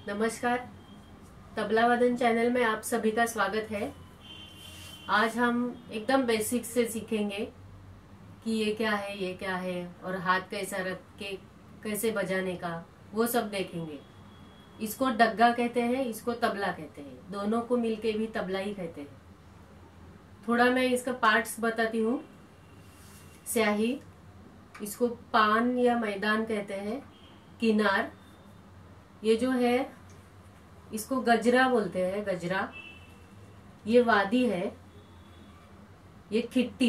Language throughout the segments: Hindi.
नमस्कार। तबला वादन चैनल में आप सभी का स्वागत है। आज हम एकदम बेसिक से सीखेंगे कि ये क्या है, ये क्या है और हाथ कैसा रख के कैसे बजाने का, वो सब देखेंगे। इसको डग्गा कहते हैं, इसको तबला कहते हैं, दोनों को मिलके भी तबला ही कहते हैं। थोड़ा मैं इसका पार्ट्स बताती हूँ। स्याही, इसको पान या मैदान कहते हैं। किनार, ये जो है इसको गजरा बोलते हैं, गजरा। ये वादी है। ये खिट्टी,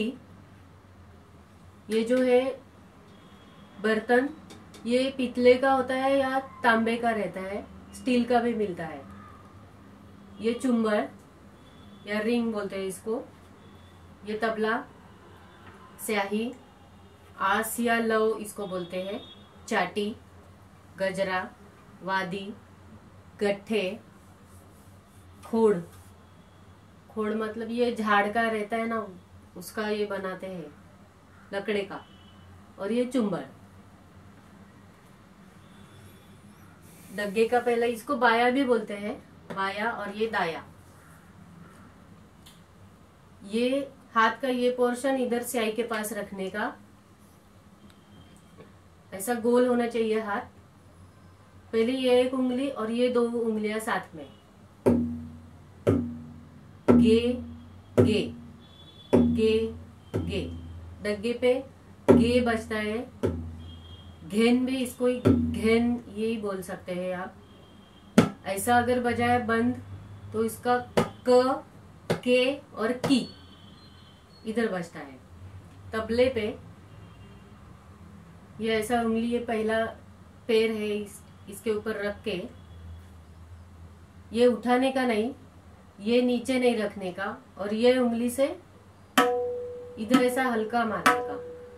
ये जो है बर्तन, ये पीतले का होता है या तांबे का रहता है, स्टील का भी मिलता है। ये चुम्बर या रिंग बोलते हैं इसको। ये तबला। स्याही, आस या लव इसको बोलते हैं। चाटी, गजरा, वादी, गट्ठे, खोड़। खोड़ मतलब ये झाड़ का रहता है ना, उसका ये बनाते हैं, लकड़े का। और ये चुम्बर। डग्गे का पहले इसको बाया भी बोलते हैं, बाया। और ये दाया। ये हाथ का ये पोर्शन इधर स्याही के पास रखने का, ऐसा गोल होना चाहिए हाथ। पहले ये एक उंगली और ये दो उंगलियां साथ में। गे गे गे गे। डग्गे पे गे बजता है। घेन भी, इसको घेन यही बोल सकते हैं आप। ऐसा अगर बजाए बंद तो इसका क, के और की इधर बजता है। तबले पे ये ऐसा उंगली, ये पहला पैर है, इसके ऊपर रख के ये उठाने का नहीं, ये नीचे नहीं रखने का, और ये उंगली से इधर ऐसा हल्का मारने का।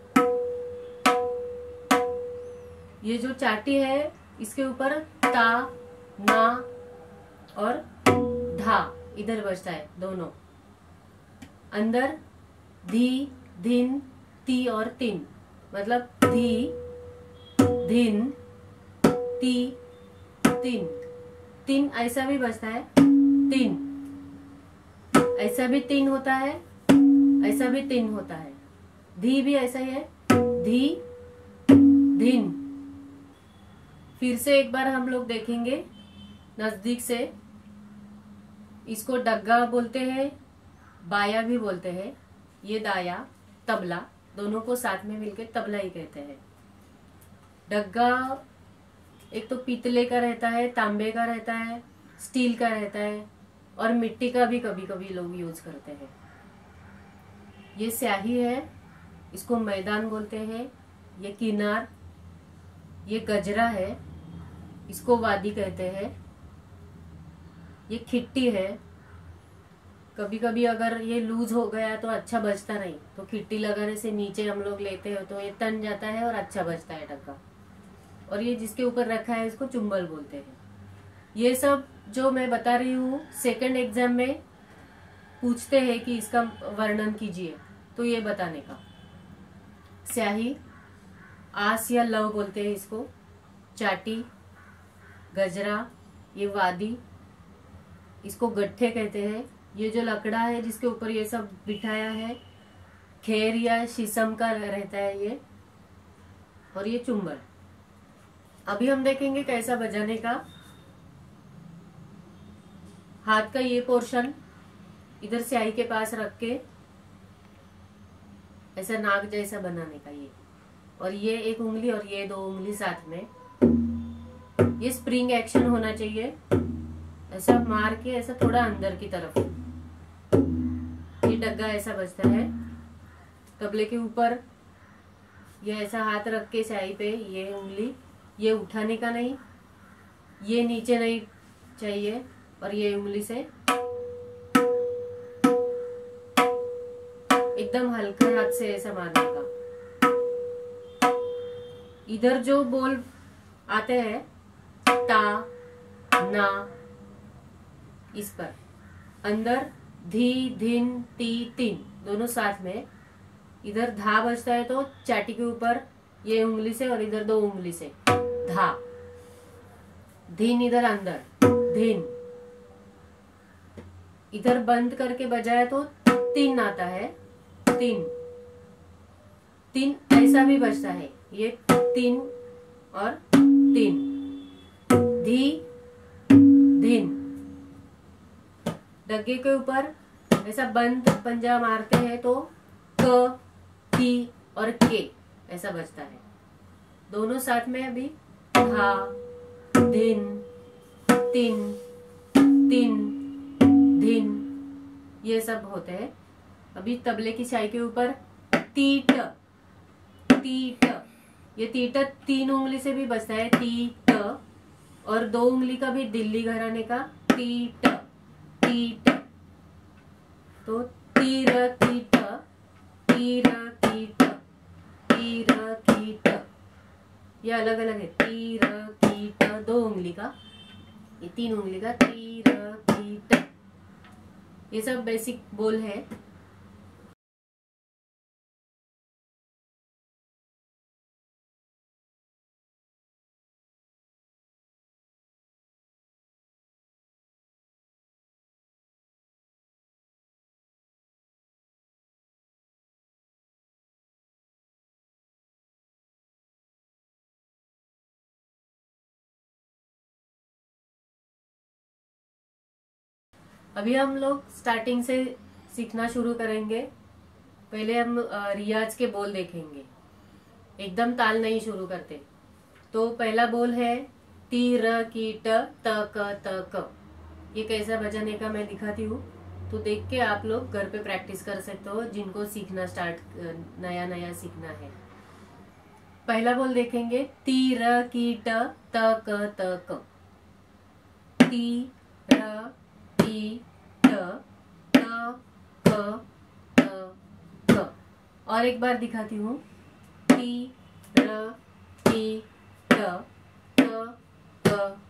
ये जो चाटी है इसके ऊपर ता, ना और धा इधर बजता है, दोनों। अंदर धी, धिन, ती और तिन, मतलब धी, धिन, ती, तिन। तिन ऐसा भी बजता है, तिन। ऐसा भी तिन होता है, ऐसा भी तिन होता है। धी भी ऐसा ही है, धी, धिन। फिर से एक बार हम लोग देखेंगे नजदीक से। इसको डग्गा बोलते हैं, बाया भी बोलते हैं। ये दाया, तबला, दोनों को साथ में मिलकर तबला ही कहते हैं। डग्गा एक तो पीतले का रहता है, तांबे का रहता है, स्टील का रहता है, और मिट्टी का भी कभी कभी लोग यूज करते हैं। ये स्याही है, इसको मैदान बोलते हैं। ये किनार, ये गजरा है, इसको वादी कहते हैं। ये खिट्टी है। कभी कभी अगर ये लूज हो गया तो अच्छा बजता नहीं, तो खिट्टी लगाने से नीचे हम लोग लेते हैं तो ये तन जाता है और अच्छा बजता है डग्गा। और ये जिसके ऊपर रखा है इसको चुम्बल बोलते हैं। ये सब जो मैं बता रही हूँ, सेकंड एग्जाम में पूछते हैं कि इसका वर्णन कीजिए, तो ये बताने का। स्याही, आस या लव बोलते हैं इसको। चाटी, गजरा, ये वादी, इसको गट्ठे कहते हैं। ये जो लकड़ा है जिसके ऊपर ये सब बिठाया है, खेर या शीशम का रहता है ये। और ये चुम्बर। अभी हम देखेंगे कैसा बजाने का। हाथ का ये पोर्शन इधर स्याही के पास रख के ऐसा नाक जैसा बनाने का ये, और ये एक उंगली और ये दो उंगली साथ में। ये स्प्रिंग एक्शन होना चाहिए, ऐसा मार के ऐसा थोड़ा अंदर की तरफ। ये डग्गा ऐसा बजता है। तबले के ऊपर ये ऐसा हाथ रख के स्याही पे ये उंगली, ये उठाने का नहीं, ये नीचे नहीं चाहिए, और ये उंगली से एकदम हल्का हाथ से ऐसा मारने का। इधर जो बोल आते हैं ता, ना, इस पर अंदर धी, धिन, ती, तिन, दोनों साथ में। इधर धा बजता है तो चाटी के ऊपर ये उंगली से और इधर दो उंगली से धा। धीन इधर अंदर, धीन। इधर बंद करके बजाया तो तीन आता है, तीन। तीन ऐसा भी बजता है, ये तीन और तीन, धी, धीन। डग्गे के ऊपर ऐसा बंद पंजा मारते हैं तो क, की और के ऐसा बजता है। दोनों साथ में अभी धा, धिन, तिन, तिन, धिन, ये सब होते हैं। अभी तबले की चाय के ऊपर तीट, तीट। ये तीट तीन उंगली से भी बजता है, तीट, और दो उंगली का भी दिल्ली घराने का तीट, तीट। तो तीर कीट, तीर कीट, तीर कीट, ये अलग अलग है। तीर कीट दो उंगली का, ये तीन उंगली का तीर कीट। ये सब बेसिक बोल है। अभी हम लोग स्टार्टिंग से सीखना शुरू करेंगे। पहले हम रियाज के बोल देखेंगे, एकदम ताल नहीं शुरू करते। तो पहला बोल है तीर कीट तक तक। ये कैसा बजाने का मैं दिखाती हूँ, तो देख के आप लोग घर पे प्रैक्टिस कर सकते हो, जिनको सीखना नया नया सीखना है। पहला बोल देखेंगे, तीर कीट तक तक, तीर कीट तक तक। और एक बार दिखाती हूँ, तीर कीट तक।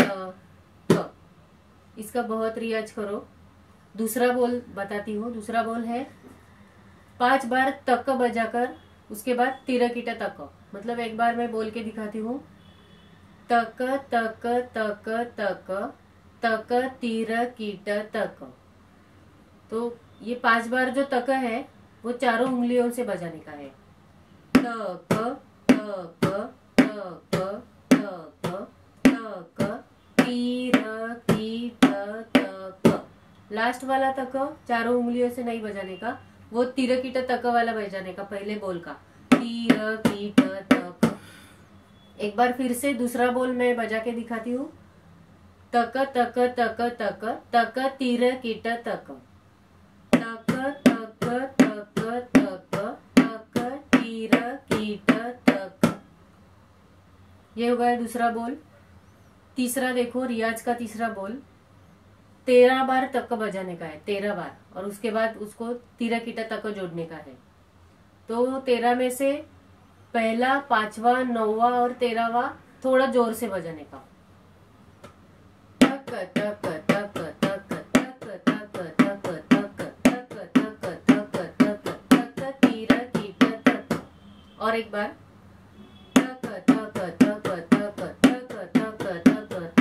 इसका बहुत रियाज करो। दूसरा बोल बताती हूँ। दूसरा बोल है 5 बार तक बजाकर उसके बाद तीर कीट तक। मतलब एक बार मैं बोल के दिखाती हूँ, तक तक तक तक तक तीर कीट तक। तो ये 5 बार जो तक है वो चारों उंगलियों से बजाने का है। तक तक तक तक तक तीर कीट तक। लास्ट वाला तक चारों उंगलियों से नहीं बजाने का, वो तीर कीट तक वाला बजाने का, पहले बोल का तीर कीट तक। एक बार फिर से दूसरा बोल मैं बजा के दिखाती हूँ, तक तक तक तक तक तीर कीट तक, तक तक तक तक तक तीर कीट तक। ये हो गया दूसरा बोल। तीसरा देखो, रियाज का तीसरा बोल 13 बार तक बजाने का है, 13 बार, और उसके बाद उसको तीर कीट तक जोड़ने का है। तो 13 में से पहला, 5वां, 9वां और 13वां थोड़ा जोर से बजाने का। तक तक तक तक तक तक तक तक तक तक तक तीर कीट तक। और एक बार तक तक तक तक तक तक तक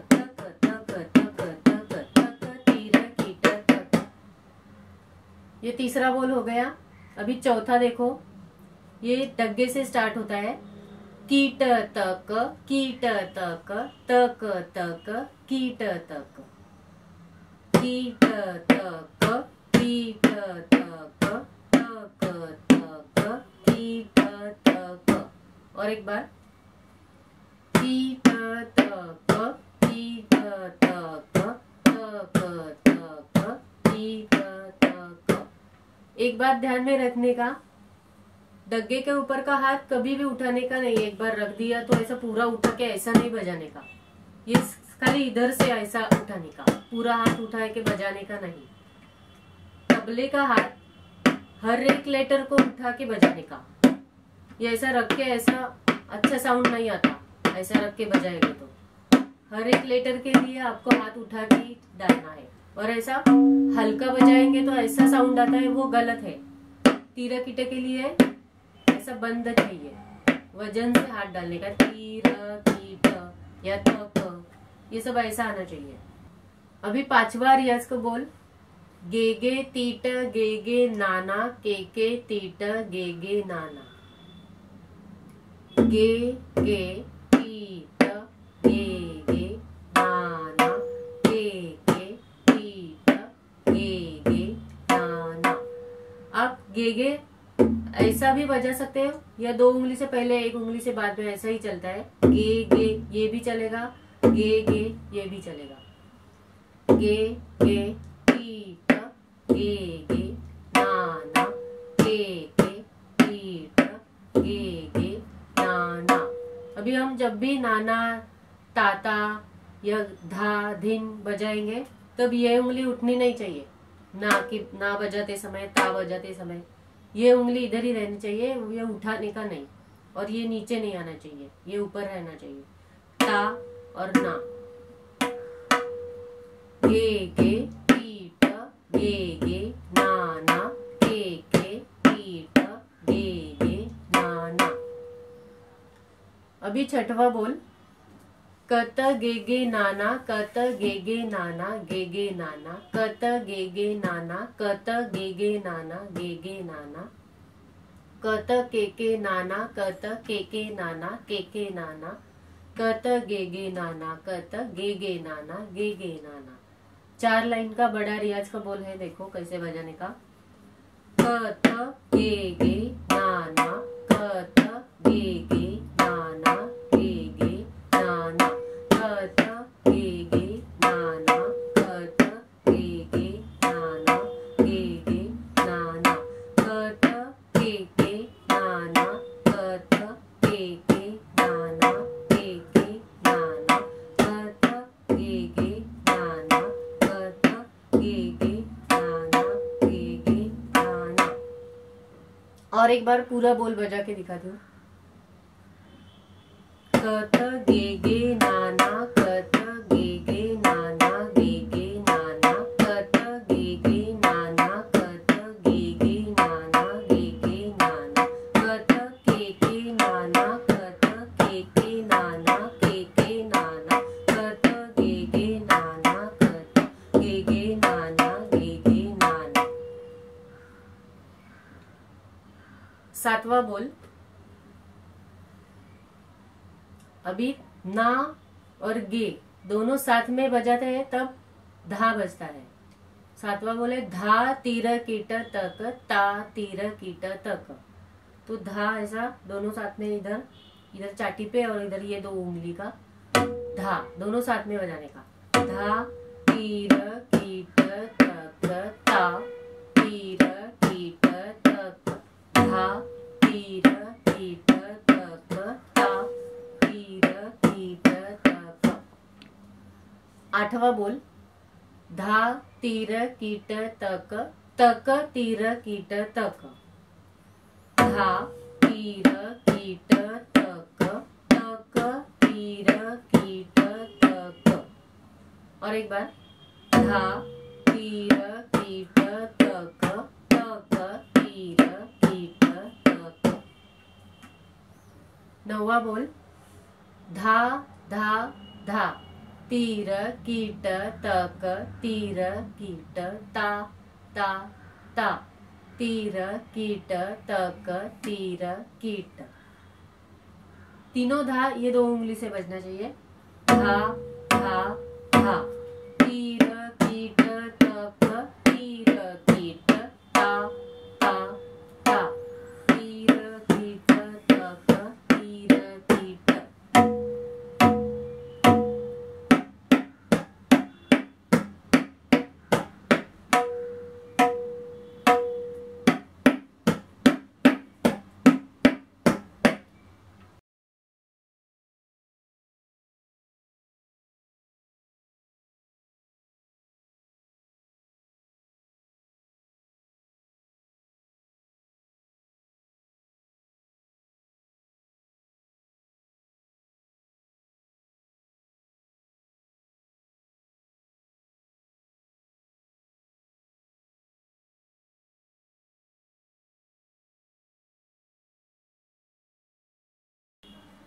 तक तीर कीट तक। ये तीसरा बोल हो गया। अभी चौथा देखो, ये डग्गे से स्टार्ट होता है, कीट तक कीट तक तक तक कीट तक, कीट तक कीट तक तक तक कीट तक। और एक बार कीट तक कीट तक तक तक कीट तक। एक बात ध्यान में रखने का, डग्गे के ऊपर का हाथ कभी भी उठाने का नहीं। एक बार रख दिया तो ऐसा पूरा उठा के ऐसा नहीं बजाने का, ये खाली इधर से ऐसा उठाने का, पूरा हाथ उठा के बजाने का नहीं। तबले का हाथ हर एक लेटर को उठा के बजाने का। ये ऐसा रख के ऐसा अच्छा साउंड नहीं आता, ऐसा रख के बजाएंगे तो हर एक लेटर के लिए आपको हाथ उठा के डालना है। और ऐसा हल्का बजाएंगे तो ऐसा साउंड आता है, वो गलत है। तीर कीट के लिए ऐसा बंद चाहिए, वजन से हाथ डालने का। तीर कीट या त क, ये सब ऐसा आना चाहिए। अभी पांचवा रियाज को बोल। गे गे तीट गे गे नाना, के तीट गे गे नाना। गे गे तीट गे गे नाना, गे तीट गे गे नाना। आप गे गे ऐसा भी बजा सकते हो, या दो उंगली से पहले एक उंगली से बाद में, ऐसा ही चलता है। गे गे ये भी चलेगा, गे गे ये भी चलेगा। गे गे तीट गे गे नाना, गे गे तीट गे गे नाना। अभी हम जब भी नाना, ताता या धा धिन बजाएंगे तब ये उंगली उठनी नहीं चाहिए। ना कि ना बजाते समय, ता बजाते समय ये उंगली इधर ही रहनी चाहिए, ये उठाने का नहीं। और ये नीचे नहीं आना चाहिए, ये ऊपर रहना चाहिए। ता और ना। गे गे तीट गे गे नाना, गे तीट गे गे नाना। अभी छठवा बोल। कत गे गे नाना, कत गे गे नाना, गे गे नाना। कत गे गे नाना, कत गे गे नाना, गे गे नाना। कत के नाना, कत के नाना, के नाना। कत गे नाना, कत गे नाना, गे नाना। 4 लाइन का बड़ा रियाज का बोल है, देखो कैसे बजाने का। कत गे नाना, कत गे नाना, गे नाना। कत गे नाना, कत गे नाना, गे नाना। कत गे नाना, कत गे नाना, गे नाना। कत गे नाना, कत गे नाना, गे नाना। और एक बार पूरा बोल बजा के दिखाती हूँ। कत गे नाना, कत गे नाना, गे नाना। कत गे नाना, कत गे नाना, गे नाना। कत के नाना, कत के नाना, के नाना। कत गे नाना, कत गे नाना, गे नाना। सातवां बोल। अभी ना और गे दोनों साथ में बजाते हैं तब धा बजता है। सातवां बोले धा तीर कीट तक, ता तीर कीट तक। तो धा ऐसा दोनों साथ में, इधर इधर चाटी पे और इधर ये दो उंगली का धा दोनों साथ में बजाने का। धा तीर कीट तक, ता तीर कीट तक। धा तीर कीट तक, ता तीर कीट तक। आठवां बोल। धा तीर कीट तक, तक तीर कीट तक। धा तीर कीट तक, तक तीर कीट तक। और एक बार। धा तीर कीट तक, तक तीर कीट तक। नौवा बोल। धा धा धा तीर कीट तक, तीर कीट ता ता ता। तीर कीट तक, तीर कीट। तीनों धा ये दो उंगली से बजना चाहिए। धा धा धा तीर कीट तक, तीर कीट ता ता ता। तीर कीट तक, तीर कीट।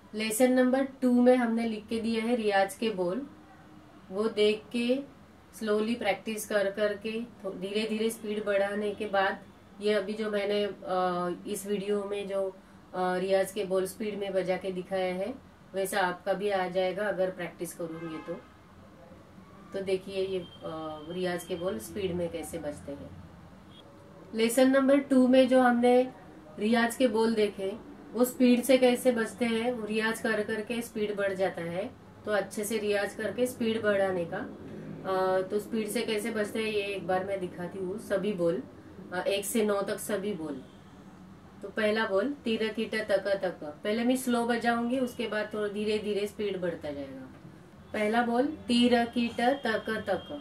लेसन नंबर 2 में हमने लिख के दिए हैं रियाज के बोल। वो देख के स्लोली प्रैक्टिस कर करके धीरे धीरे स्पीड बढ़ाने के बाद ये अभी जो मैंने इस वीडियो में जो रियाज के बोल स्पीड में बजा के दिखाया है वैसा आपका भी आ जाएगा अगर प्रैक्टिस करूंगी तो देखिए ये रियाज के बोल स्पीड में कैसे बजते हैं। लेसन नंबर 2 में जो हमने रियाज के बोल देखे वो स्पीड से कैसे बजते हैं, वो रियाज कर करके स्पीड बढ़ जाता है। तो अच्छे से रियाज करके स्पीड बढ़ाने का तो स्पीड से कैसे बजते हैं ये एक बार मैं दिखाती हूँ। सभी बोल 1 से 9 तक सभी बोल। तो पहला बोल तीर कीट तक तक, पहले मैं स्लो बजाऊंगी उसके बाद थोड़ा धीरे धीरे स्पीड बढ़ता जाएगा। पहला बोल तीर कीट तक तक,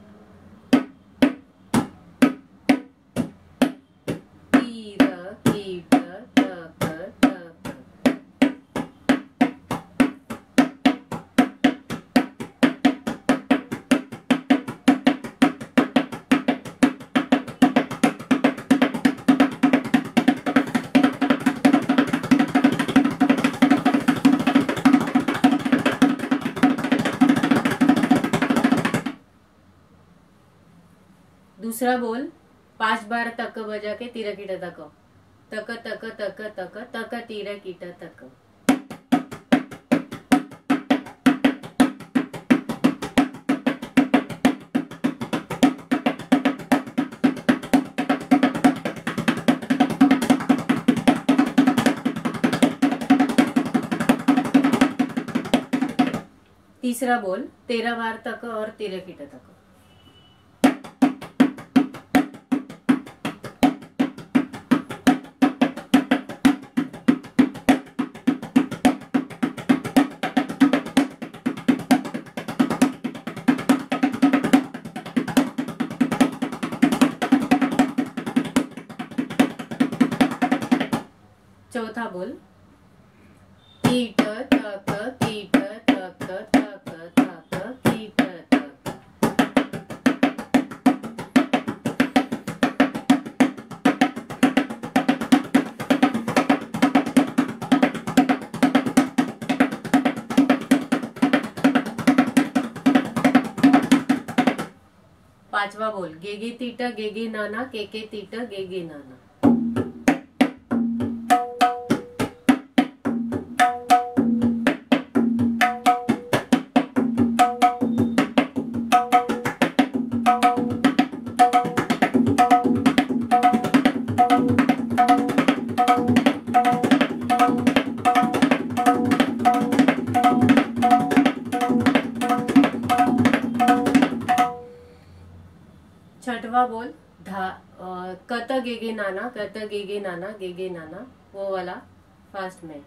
तीर कीट तक तक, दूसरा बोल 5 बार तक बजा के तीर कीट तक तक तक तक तक तक तीर कीट तक। तीसरा बोल 13 बार तक और तीर कीट तक। चौथा बोल कीट तक कीट तक तक तक कीट तक। पांचवा बोल गेगे तीट गेगे नाना केके तीट गेगे नाना। छठवा बोल कत गेगे नाना कत गेगे नाना गेगे नाना, वो वाला फास्ट में।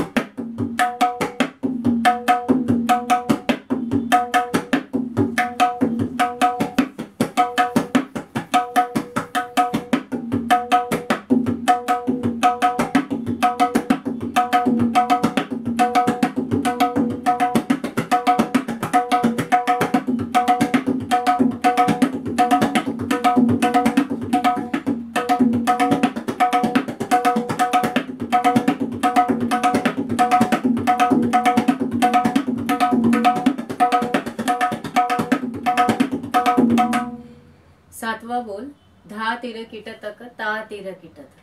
सातवा बोल धा तीर कीट तक ता तीर कीट तक।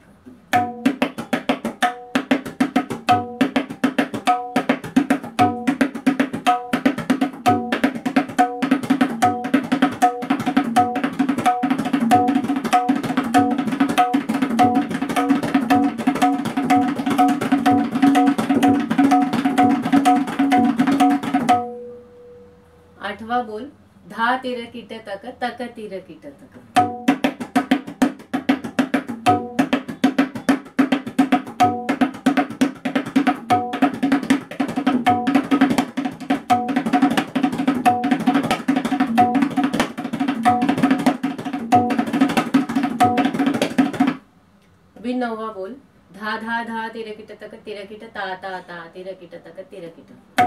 आठवा बोल धा तीर कीट तक तक तीर कीट तक। अभी नौवा बोल धा धा धा तीर कीट तक तीर कीट ता ता ता तीर कीट तक तीर कीट।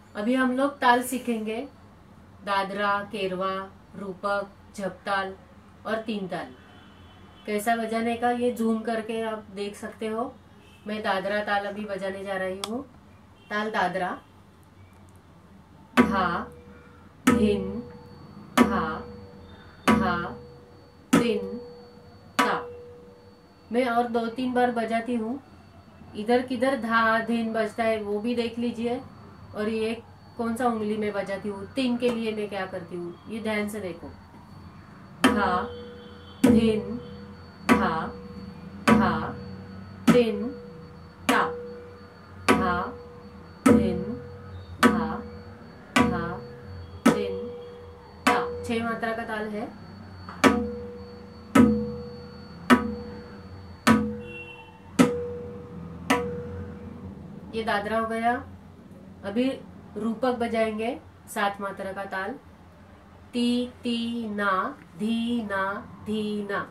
अभी हम लोग ताल सीखेंगे, दादरा, केरवा, रूपक, झपताल और तीन ताल। कैसा बजाने का ये जूम करके आप देख सकते हो। मैं दादरा ताल अभी बजाने जा रही हूँ। ताल दादरा, धा, धिन, धा, धा, धिन, ता। मैं और 2-3 बार बजाती हूँ। इधर किधर धा धिन बजता है वो भी देख लीजिए, और ये कौन सा उंगली में बजाती हूँ। तीन के लिए मैं क्या करती हूँ ये ध्यान से देखो। धा, धिन, धा, धा, धिन, ता, धा, धिन, धा, धा, धिन, ता। 6 मात्रा का ताल है। ये दादरा हो गया। अभी रूपक बजाएंगे 7 मात्रा का ताल। ती ती ना, धी ना, धी ना।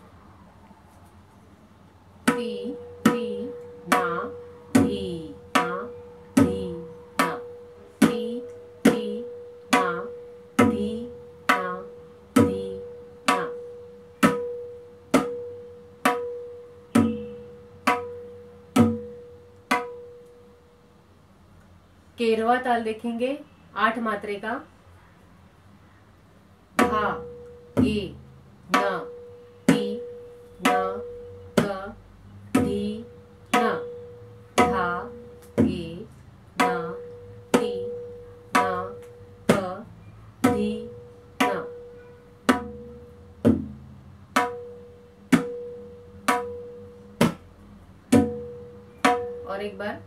ती ती ना, धी ना, धी ना। ती ती ना, धी ना, धी ना। केरवा ताल देखेंगे 8 मात्रे का। धा, ए, न, ती, न, क, धी, न। धा, ए, न, ती, न, क, धी, न। और एक बार।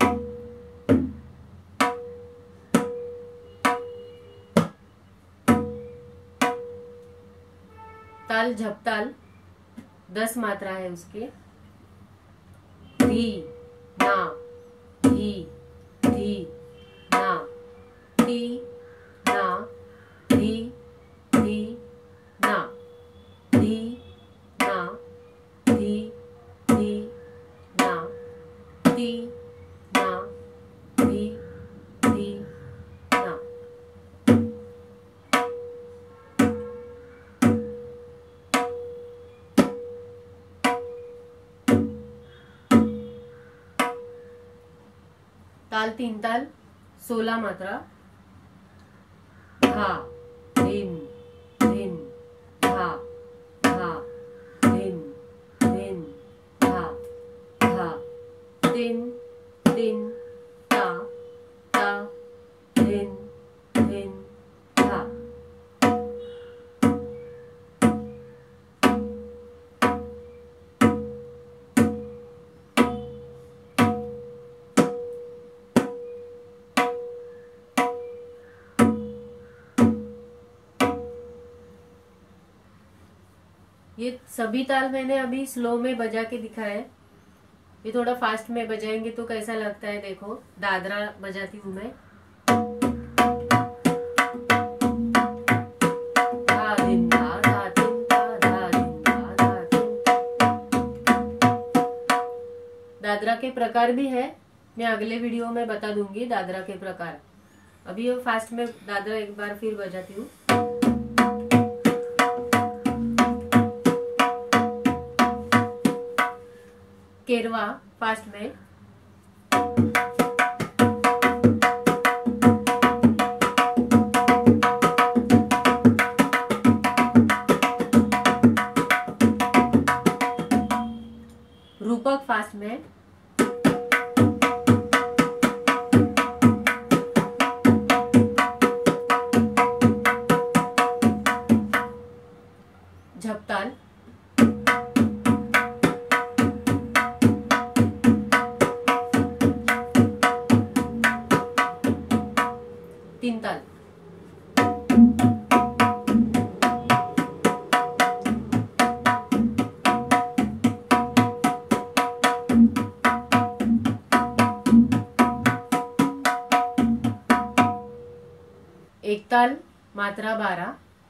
ताल झपताल 10 मात्रा है उसके। धी, ना, धी, धी, ना, ती, ना, धी, धी, ना, धी, ना, धी, धी, ना, ती, ना, धी, धी, ना। ताल तीन ताल 16 मात्रा। धा, धिन, धिन, धा, धा, धिन, धिन, धा, धा, धिन, धिन, ता, ता, धिन, धिन, धा। ये सभी ताल मैंने अभी स्लो में बजा के दिखाया है। ये थोड़ा फास्ट में बजाएंगे तो कैसा लगता है देखो। दादरा बजाती हूँ मैं। धा धिन धा, धा धिन धा, धा धिन धा, धा धिन। दादरा के प्रकार भी है, मैं अगले वीडियो में बता दूंगी दादरा के प्रकार। अभी ये फास्ट में दादरा एक बार फिर बजाती हूँ। केरवा फास्ट में। रूपक फास्ट में। झपताल। तीन ताल। एक ताल मात्रा 12।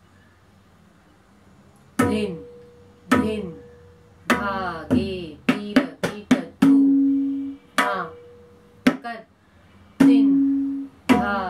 धिन, धिन, धा, गे, तीर, तीट, तू, ना, कद, धिन, धा,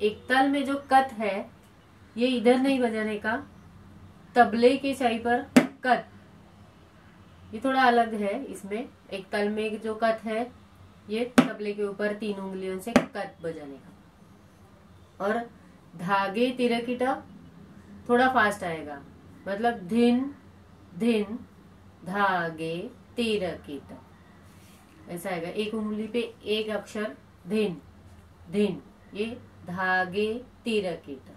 एक ताल में जो कत है ये इधर नहीं बजाने का, तबले की साई पर कत, ये थोड़ा अलग है। इसमें एक ताल में जो कत है ये तबले के ऊपर 3 उंगलियों से कत बजाने का। और धागे तिरकिटा थोड़ा फास्ट आएगा, मतलब धिन धिन धागे तिरकिटा ऐसा आएगा। एक उंगली पे एक अक्षर धिन धिन, ये धागे तिरकिटा,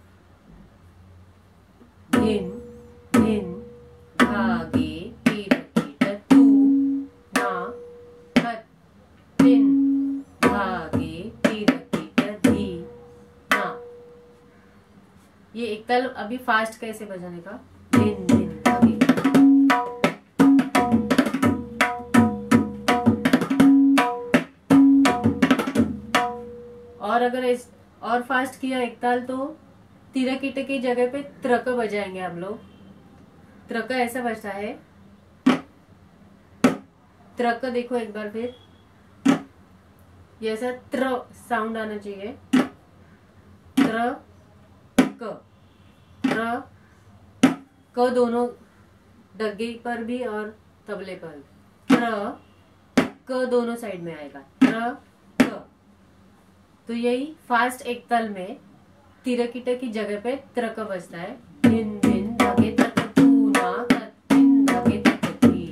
धिन धिन धागे तिरकिटा तू ना कत धिन धागे तिरकिटा धी ना। ये एक ताल अभी फास्ट कैसे बजाने का, धिन धिन धागे। और अगर और फास्ट किया एक ताल तो तिरकिटे की जगह पे त्रक बजाएंगे हम लोग। त्रक ऐसा बजता है, त्रक देखो एक बार फिर, ये ऐसा त्र साउंड आना चाहिए, त्र क दोनों डग्गे पर भी और तबले पर भी, त्र क दोनों साइड में आएगा, त्र क। तो यही फास्ट एक ताल में तिरकिटे की जगह पे त्रक बजता है, धिन धिन धागे त्रक तू ना कत धिन धागे त्रक धी।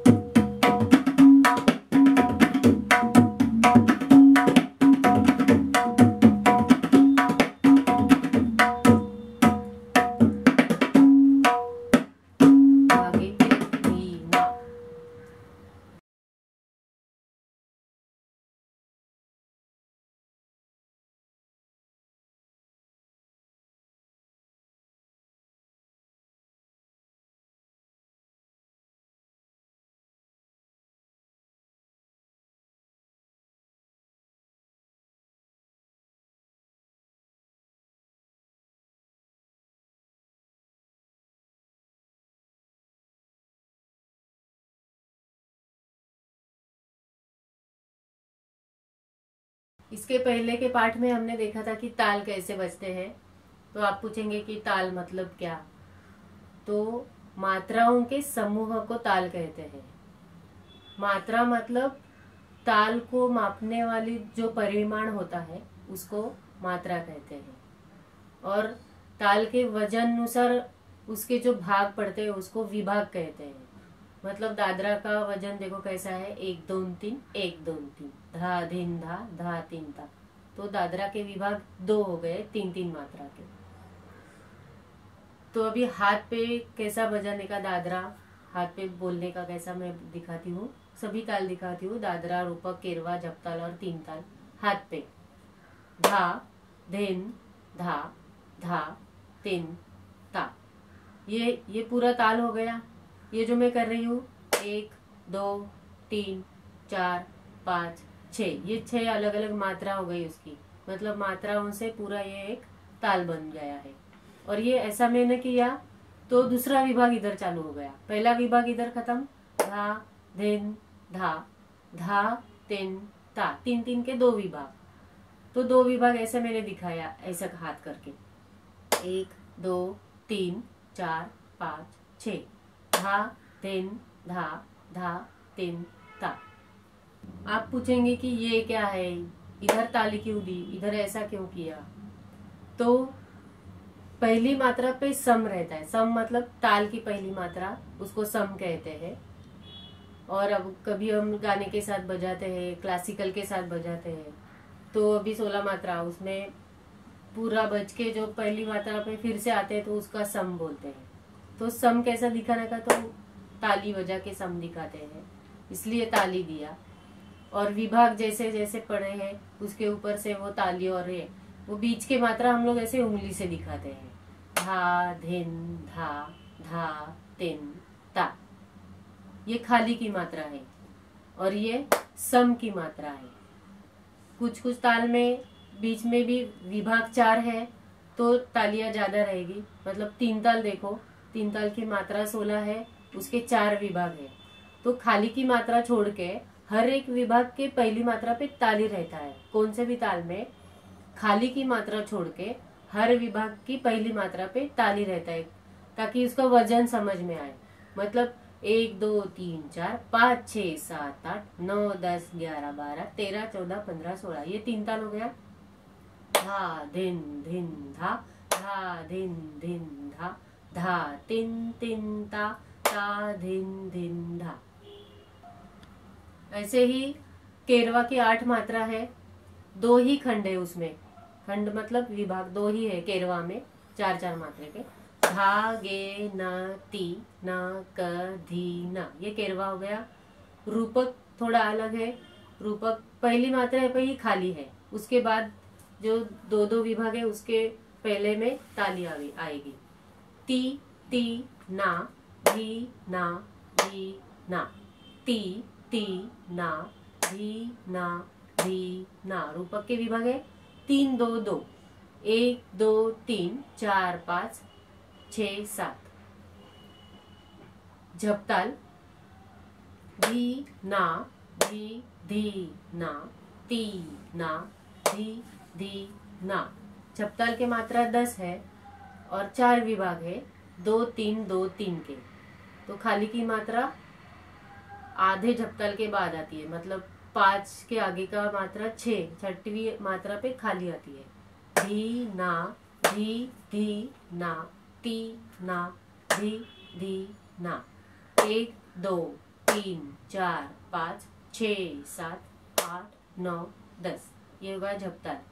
धागे त्रक धी ना। इसके पहले के पाठ में हमने देखा था कि ताल कैसे बजते हैं। तो आप पूछेंगे कि ताल मतलब क्या, तो मात्राओं के समूह को ताल कहते हैं। मात्रा मतलब ताल को मापने वाली जो परिमाण होता है उसको मात्रा कहते हैं। और ताल के वजन अनुसार उसके जो भाग पड़ते हैं उसको विभाग कहते हैं। मतलब दादरा का वजन देखो कैसा है, 1 2 3 1 2 3, धा धिन धा धा तीन ता। तो दादरा के विभाग 2 हो गए 3-3 मात्रा के। तो अभी हाथ पे कैसा बजाने का दादरा, हाथ पे बोलने का कैसा मैं दिखाती हूँ। सभी ताल दिखाती हूँ, दादरा, रूपक, केरवा, जपताल और 3 ताल। हाथ पे धा धिन धा धा तीन ता, ये पूरा ताल हो गया। ये जो मैं कर रही हूँ 1 2 3 4 5 6, ये 6 अलग अलग मात्रा हो गई उसकी। मतलब मात्राओं से पूरा ये एक ताल बन गया है। और ये ऐसा मैंने किया तो दूसरा विभाग इधर चालू हो गया, पहला विभाग इधर खत्म, धा धिन धा धा तीन ता, 3-3 के 2 विभाग। तो 2 विभाग ऐसे मैंने दिखाया, ऐसा हाथ करके 1 2 3 4 5 6, धा धिन धा धा तीन ता। आप पूछेंगे कि ये क्या है, इधर ताली क्यों दी, इधर ऐसा क्यों किया। तो पहली मात्रा पे सम रहता है, सम मतलब ताल की पहली मात्रा, उसको सम कहते हैं। और अब कभी हम गाने के साथ बजाते हैं, क्लासिकल के साथ बजाते हैं, तो अभी 16 मात्रा, उसमें पूरा बज के जो पहली मात्रा पे फिर से आते हैं तो उसका सम बोलते हैं। तो सम कैसा दिखाने का, तो ताली बजा के सम दिखाते हैं, इसलिए ताली दिया। और विभाग जैसे जैसे पढ़े हैं उसके ऊपर से वो ताली, और वो बीच के मात्रा हम लोग ऐसे उंगली से दिखाते हैं, धा धिन धा धा तिन ता। ये खाली की मात्रा है और ये सम की मात्रा है। कुछ कुछ ताल में बीच में भी विभाग 4 है तो तालियां ज्यादा रहेगी। मतलब 3 ताल देखो, 3 ताल की मात्रा 16 है, उसके 4 विभाग है। तो खाली की मात्रा छोड़ के हर एक विभाग के पहली मात्रा पे ताली रहता है। कौन से भी ताल में खाली की मात्रा छोड़ के हर विभाग की पहली मात्रा पे ताली रहता है, ताकि उसका वजन समझ में आए। मतलब 1 2 3 4 5 6 7 8 9 10 11 12 13 14 15 16, ये 3 ताल हो गया। धा धिन धिन धा, धा धिन धिन धा, धा तिन तिन ता, ता धिन धिन धा। ऐसे ही केरवा की 8 मात्रा है, 2 ही खंड है उसमें। खंड मतलब विभाग 2 ही है केरवा में, 4 मात्रे के। धा गे न ती न क धी न, ये केरवा हो गया। रूपक थोड़ा अलग है। रूपक पहली मात्रा पे ही खाली है, उसके बाद जो 2 विभाग है उसके पहले में ताली आएगी। ती ती ना, धी ना, धी ना, ती ती ना, धी ना, धी ना। रूपक के विभाग है 3 2 2, 1 2 3 4 5 6 7। झपताल धी ना, धी धी ना, ती ना, धी धी ना। झपताल के मात्रा 10 है और 4 विभाग है, 2 3 2 3 के। तो खाली की मात्रा आधे झपताल के बाद आती है, मतलब 5 के आगे का मात्रा 6, छठवीं मात्रा पे खाली आती है। धी ना, धी धी ना, ती ना, धी धी ना। 1 2 3 4 5 6 7 8 9 10, ये होगा झपताल।